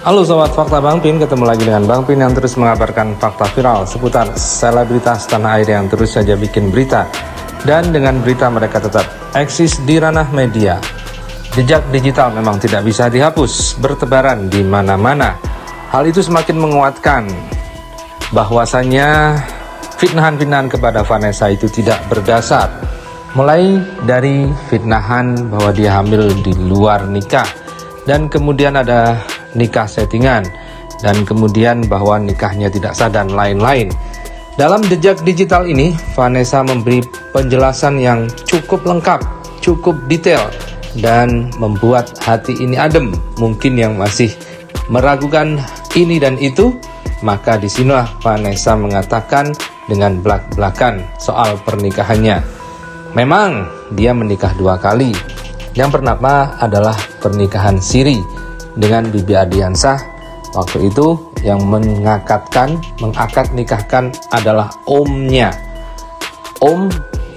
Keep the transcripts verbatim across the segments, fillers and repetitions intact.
Halo Sobat Fakta Bang Pin, ketemu lagi dengan Bang Pin yang terus mengabarkan fakta viral seputar selebritas tanah air yang terus saja bikin berita. Dan dengan berita mereka tetap eksis di ranah media. Jejak digital memang tidak bisa dihapus, bertebaran di mana-mana. Hal itu semakin menguatkan bahwasannya fitnahan-fitnahan kepada Vanessa itu tidak berdasar. Mulai dari fitnahan bahwa dia hamil di luar nikah, dan kemudian ada nikah settingan, dan kemudian bahwa nikahnya tidak sah dan lain-lain. Dalam jejak digital ini, Vanessa memberi penjelasan yang cukup lengkap, cukup detail, dan membuat hati ini adem. Mungkin yang masih meragukan ini dan itu, maka disinilah Vanessa mengatakan dengan belak-belakan soal pernikahannya. Memang dia menikah dua kali. Yang pertama adalah pernikahan siri dengan Bibi Ardiansah. Waktu itu yang mengakatkan, mengakad nikahkan adalah omnya, om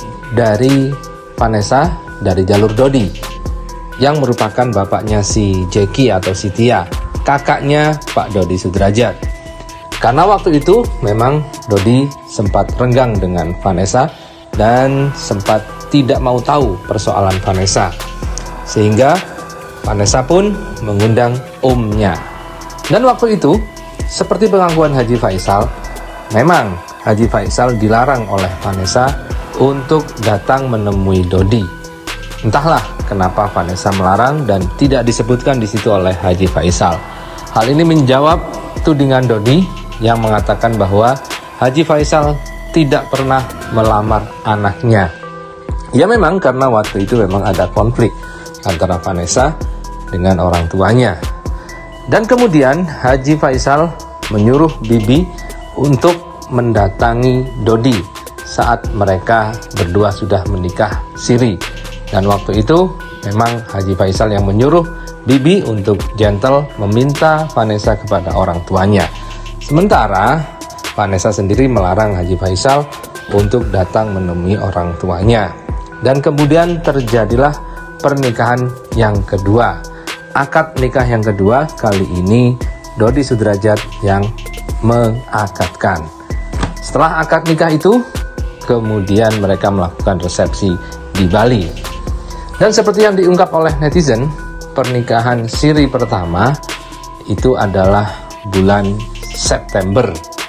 dari Vanessa dari jalur Dodi, yang merupakan bapaknya si Jeki atau si Tia, kakaknya Pak Dodi Sudrajat. Karena waktu itu memang Dodi sempat renggang dengan Vanessa dan sempat tidak mau tahu persoalan Vanessa, sehingga Vanessa pun mengundang omnya. Dan waktu itu, seperti pengakuan Haji Faisal, memang Haji Faisal dilarang oleh Vanessa untuk datang menemui Dodi. Entahlah kenapa Vanessa melarang dan tidak disebutkan di situ oleh Haji Faisal. Hal ini menjawab tudingan Dodi yang mengatakan bahwa Haji Faisal tidak pernah melamar anaknya. Ya memang karena waktu itu memang ada konflik antara Vanessa dengan orang tuanya. Dan kemudian Haji Faisal menyuruh Bibi untuk mendatangi Dodi saat mereka berdua sudah menikah siri. Dan waktu itu memang Haji Faisal yang menyuruh Bibi untuk gentle meminta Vanessa kepada orang tuanya. Sementara Vanessa sendiri melarang Haji Faisal untuk datang menemui orang tuanya. Dan kemudian terjadilah pernikahan yang kedua. Akad nikah yang kedua, kali ini Dodi Sudrajat yang mengakadkan. Setelah akad nikah itu, kemudian mereka melakukan resepsi di Bali. Dan seperti yang diungkap oleh netizen, pernikahan siri pertama itu adalah bulan September.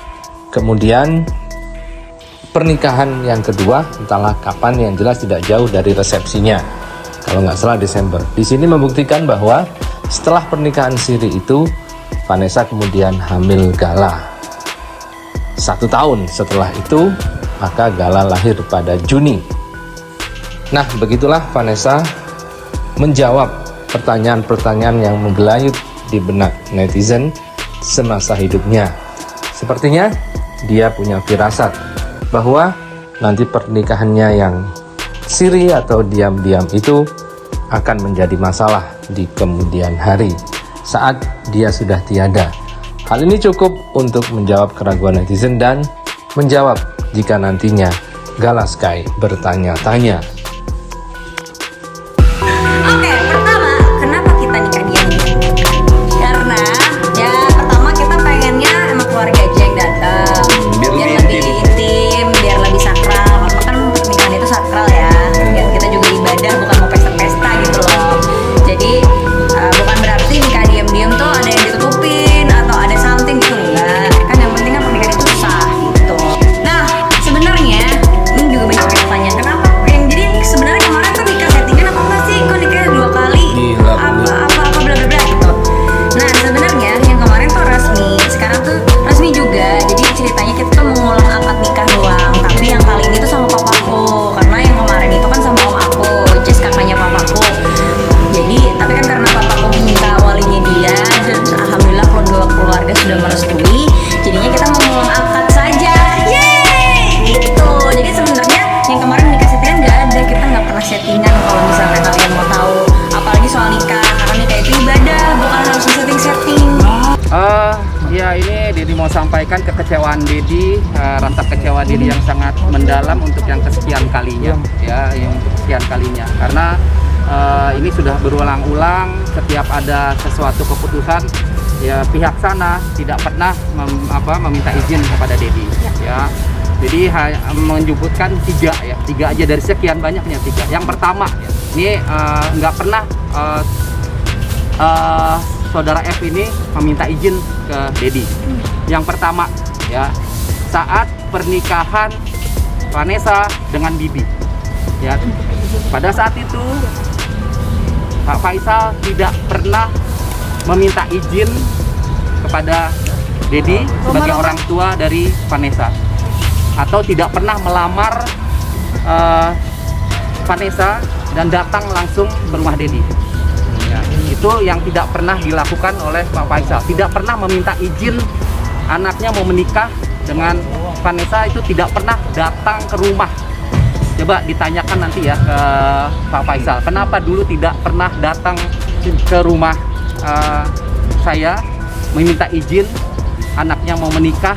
Kemudian pernikahan yang kedua, entahlah kapan, yang jelas tidak jauh dari resepsinya. Kalau nggak salah Desember. Di sini membuktikan bahwa setelah pernikahan siri itu, Vanessa kemudian hamil Gala. Satu tahun setelah itu, maka Gala lahir pada Juni. Nah, begitulah Vanessa menjawab pertanyaan-pertanyaan yang menggelayut di benak netizen semasa hidupnya. Sepertinya dia punya firasat bahwa nanti pernikahannya yang siri atau diam-diam itu akan menjadi masalah di kemudian hari saat dia sudah tiada. Hal ini cukup untuk menjawab keraguan netizen dan menjawab jika nantinya Gala Sky bertanya-tanya. Oke, pertama, kenapa kita nikah diam-diam? Karena ya pertama kita pengennya emang keluarga aja yang datang, biar, biar lebih intim. intim, biar lebih sakral. Karena kan pernikahan itu sakral ya. Biar kita juga ibadah, bukan mau pesta-pesta gitu loh. Jadi uh, bukan berarti nikah diam-diam tuh ada yang ditutupin atau ada something gitu, enggak. Kan yang penting kan pernikahan itu sah gitu. Nah, sebenarnya ini juga banyak yang tanya kenapa yang jadi sebenarnya kemarin tuh nikah settingan apa enggak sih? Kok nikahnya dua kali? Gila, apa apa apa bla bla bla gitu. Nah, sebenarnya yang kemarin tuh resmi, sekarang tuh resmi juga. Jadi ceritanya kita tuh mengulang akad nikah doang, tapi yang kali ini tuh sama papaku. Karena yang kemarin itu kan sama om aku, Jess kakaknya papaku. Jadi, tapi kan karena papaku minta walinya dia, dan alhamdulillah kedua keluarga sudah merestui, jadinya kita mengulang akad saja. Yeay! Gitu. Jadi sebenarnya yang kemarin nikah settingan nggak ada, kita nggak pernah settingan kalau misalnya kalian mau tahu. Apalagi soal nikah, karena nikah itu ibadah, bukan harus setting-setting. Uh, ya ini Dedi mau sampaikan kekecewaan Dedi, uh, rasa kecewa Dedi yang sangat mendalam untuk yang kesekian kalinya, ya, yang kesekian kalinya. Karena uh, ini sudah berulang-ulang, setiap ada sesuatu keputusan ya pihak sana tidak pernah mem, apa, meminta izin kepada Dedi. Ya. Ya. Jadi menyebutkan tiga ya, tiga aja dari sekian banyaknya tiga. Yang pertama, ini uh, nggak pernah uh, uh, saudara F ini meminta izin ke Dedi. Yang pertama ya, saat pernikahan Vanessa dengan Bibi. Ya, pada saat itu Pak Faisal tidak pernah meminta izin kepada Dedi sebagai orang tua dari Vanessa, atau tidak pernah melamar uh, Vanessa dan datang langsung ke rumah Dedi. Ya, itu yang tidak pernah dilakukan oleh Pak Faisal. Tidak pernah meminta izin anaknya mau menikah dengan Vanessa, itu tidak pernah datang ke rumah. Coba ditanyakan nanti ya ke Pak Faisal, kenapa dulu tidak pernah datang ke rumah uh, saya meminta izin anaknya mau menikah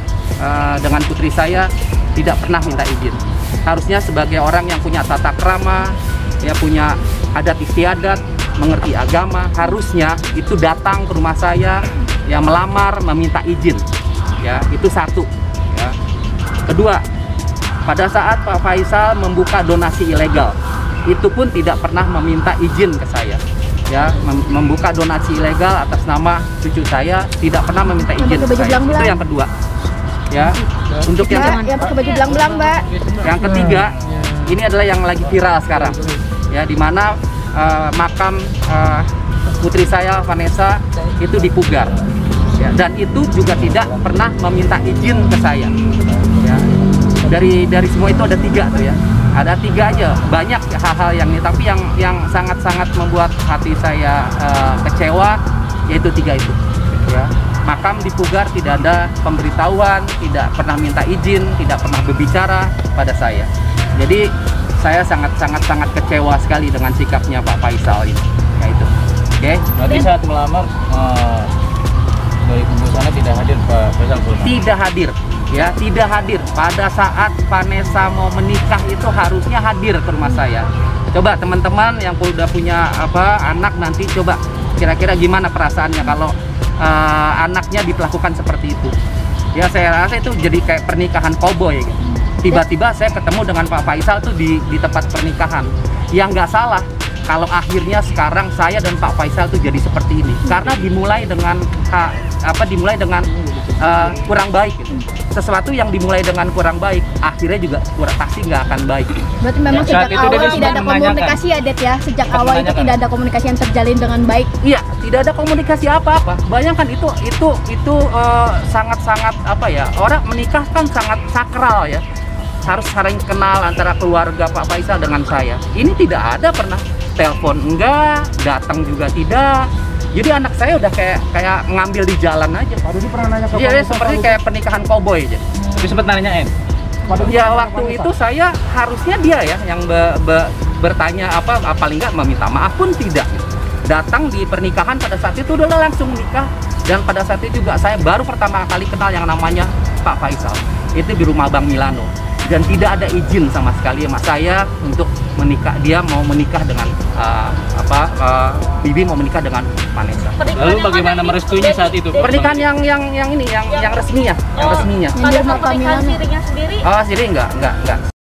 uh, dengan putri saya, tidak pernah minta izin. Harusnya sebagai orang yang punya tata krama, ya punya adat istiadat, mengerti agama, harusnya itu datang ke rumah saya, ya melamar, meminta izin. Ya, itu satu. Ya. Kedua, pada saat Pak Faisal membuka donasi ilegal, itu pun tidak pernah meminta izin ke saya. Ya, mem membuka donasi ilegal atas nama cucu saya, tidak pernah meminta izin ke saya. Itu yang kedua. Ya, untuk yang Mbak, yang pakai baju belang-belang, Mbak. Yang ketiga, ini adalah yang lagi viral sekarang. Ya, di mana uh, makam uh, putri saya Vanessa itu dipugar. Ya, dan itu juga tidak pernah meminta izin ke saya. Ya, dari dari semua itu ada tiga tuh ya, ada tiga aja, banyak hal-hal yang ini, tapi yang yang sangat-sangat membuat hati saya uh, kecewa yaitu tiga itu. Ya, makam dipugar, tidak ada pemberitahuan, tidak pernah minta izin, tidak pernah berbicara pada saya. Jadi saya sangat-sangat sangat kecewa sekali dengan sikapnya Pak Faisal ini. Ya itu. Oke. Okay? Berarti saat melamar uh... dari kubu sana tidak hadir Pak Faisal? Tidak hadir, ya tidak hadir. Pada saat Vanessa mau menikah itu harusnya hadir ke rumah saya. Coba teman-teman yang udah punya apa anak nanti coba kira-kira gimana perasaannya kalau uh, anaknya diperlakukan seperti itu. Ya saya rasa itu jadi kayak pernikahan koboi. Gitu. Tiba-tiba saya ketemu dengan Pak Faisal tuh di di tempat pernikahan. Yang nggak salah. Kalau akhirnya sekarang saya dan Pak Faisal tuh jadi seperti ini, karena dimulai dengan ha, apa dimulai dengan uh, kurang baik gitu. Sesuatu yang dimulai dengan kurang baik akhirnya juga kurang, pasti nggak akan baik. Berarti memang Ya, sejak itu awal dia tidak ada komunikasi ya, Det ya? Sejak awal itu tidak ada komunikasi yang terjalin dengan baik. Iya, tidak ada komunikasi apa-apa. Bayangkan itu itu itu sangat-sangat uh, apa ya? Orang menikah kan sangat sakral ya. Harus saling kenal antara keluarga Pak Faisal dengan saya. Ini tidak ada pernah. Telepon enggak, datang juga tidak. Jadi anak saya udah kayak kayak ngambil di jalan aja. Pak Rudi pernah nanya ke Iya, seperti kayak pernikahan koboi aja. Tapi sempat nanyain. Ya waktu itu saya harusnya dia ya yang be, be, bertanya apa, apa paling enggak meminta maaf pun tidak. Datang di pernikahan pada saat itu udah langsung nikah, dan pada saat itu juga saya baru pertama kali kenal yang namanya Pak Faisal. Itu di rumah Bang Milano. Dan tidak ada izin sama sekali sama saya untuk menikah. Dia mau menikah dengan uh, apa uh, Bibi mau menikah dengan Vanessa. Lalu bagaimana merestuinya saat itu? Pernikahan yang yang yang ini yang yang resmi ya, yang resminya. Yang di rumah Pak Milano. Sirinya sendiri Oh, sendiri enggak, enggak, enggak.